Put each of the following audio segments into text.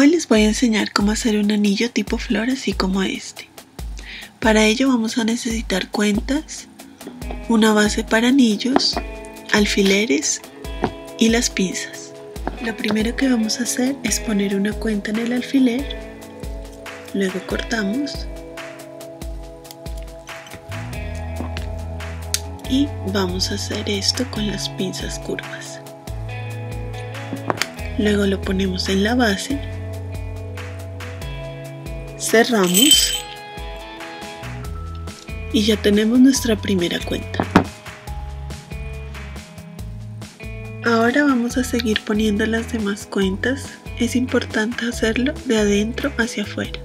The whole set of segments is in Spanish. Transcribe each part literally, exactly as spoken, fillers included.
Hoy les voy a enseñar cómo hacer un anillo tipo flor así como este. Para ello vamos a necesitar cuentas, una base para anillos, alfileres y las pinzas. Lo primero que vamos a hacer es poner una cuenta en el alfiler, luego cortamos y vamos a hacer esto con las pinzas curvas. Luego lo ponemos en la base, cerramos y ya tenemos nuestra primera cuenta. Ahora vamos a seguir poniendo las demás cuentas. Es importante hacerlo de adentro hacia afuera.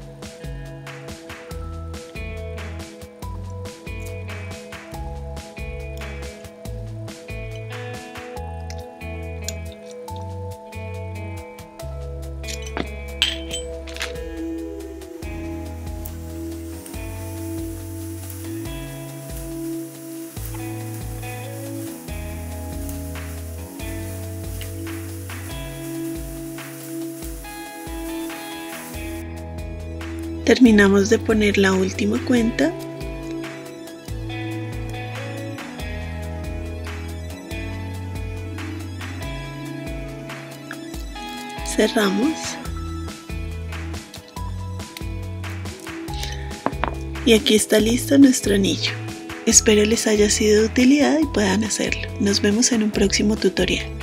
Terminamos de poner la última cuenta cerramos y aquí está listo nuestro anillo. Espero les haya sido de utilidad y puedan hacerlo. Nos vemos en un próximo tutorial.